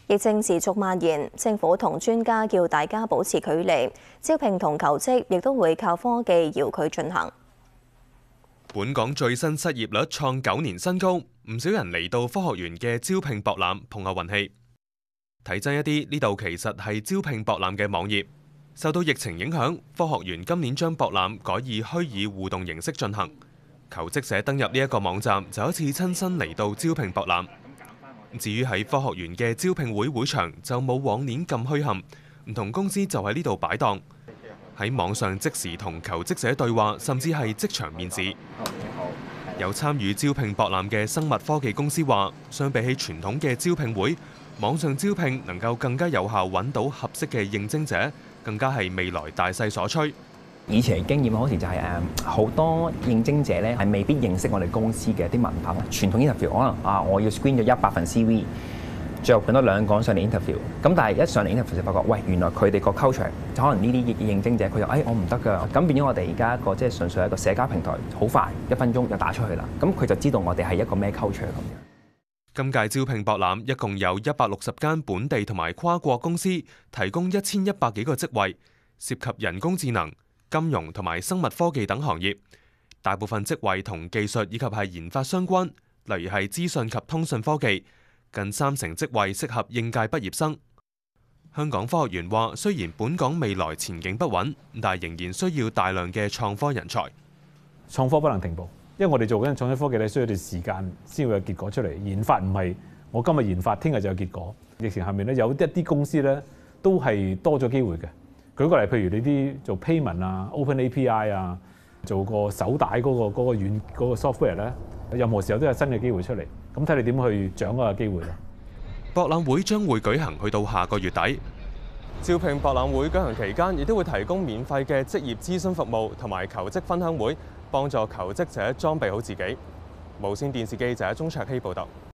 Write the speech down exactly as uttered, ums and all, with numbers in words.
疫症持續蔓延，政府同專家叫大家保持距離，招聘同求職亦都會靠科技遙距進行。 本港最新失業率創九年新高，唔少人嚟到科學園嘅招聘博覽碰下運氣。睇真一啲，呢度其實係招聘博覽嘅網頁。受到疫情影響，科學園今年將博覽改以虛擬互動形式進行。求職者登入呢一個網站，就好似親身嚟到招聘博覽。至於喺科學園嘅招聘會會場，就冇往年咁墟冚，唔同公司就喺呢度擺檔，喺網上即時同求職者對話，甚至係即場面試。有參與招聘博覽嘅生物科技公司話，相比起傳統嘅招聘會，網上招聘能夠更加有效揾到合適嘅應徵者，更加係未來大勢所趨。 以前嘅經驗好似就係誒好多應徵者咧係未必認識我哋公司嘅啲文化。傳統 interview 可能啊，我要 screen 咗一百份 C V， 最後揾多兩個人上嚟 interview。咁但係一上嚟 interview 就發覺，喂，原來佢哋個 culture 就可能呢啲應徵者佢就誒、哎、我唔得㗎。咁變咗我哋而家一個即係純粹係一個社交平台，好快一分鐘就打出去啦。咁佢就知道我哋係一個咩 culture 咁樣。 今屆招聘博覽一共有一百六十間本地同埋跨國公司，提供一千一百幾個職位，涉及人工智能、金融同埋生物科技等行業，大部分職位同技術以及係研發相關，例如係資訊及通訊科技，近三成職位適合應屆畢業生。香港科學園話，雖然本港未來前景不穩，但係仍然需要大量嘅創科人才。 創科不能停步，因為我哋做緊創新科技咧，需要一段時間先會有結果出嚟。研發唔係我今日研發，聽日就有結果。疫情下面咧，有一啲公司咧都係多咗機會嘅。舉個例，譬如你啲做 payment 啊、Open A P I 啊，做個手帶嗰個嗰個軟嗰個 software 咧，任何時候都有新嘅機會出嚟。咁睇你點去掌握個機會咯。 博覽會將會舉行去到下個月底。招聘博覽會舉行期間，亦都會提供免費嘅職業諮詢服務同埋求職分享會，幫助求職者裝備好自己。無線電視記者鍾卓希報導。